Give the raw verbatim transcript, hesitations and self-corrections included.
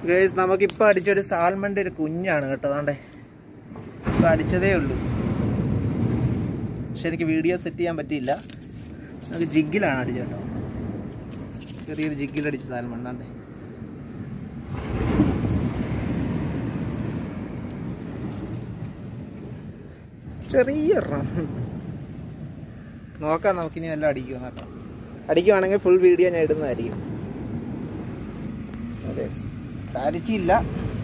Guys നമുക്കിപ്പോൾ അടിച്ചൊരു സാൽമണിൻ്റെ ഒരു കുഞ്ഞാണ് കേട്ടോ. അതാണ്ടേ ഇപ്പോൾ അടിച്ചതേ ഉള്ളൂ. പക്ഷെ എനിക്ക് വീഡിയോ സെറ്റ് ചെയ്യാൻ പറ്റിയില്ല. നമുക്ക് ജിഗിലാണ് അടിച്ചത് കേട്ടോ. ചെറിയൊരു ജിഗിലടിച്ച സാൽമൺ. അതാണ്ടേ ചെറിയ നോക്കാം. നമുക്കിനി എല്ലാം അടിക്കും കേട്ടോ. അടിക്കുവാണെങ്കിൽ ഫുൾ വീഡിയോ ഞാൻ ഇടുന്നതായിരിക്കും. അതെ, അടിച്ചില്ല.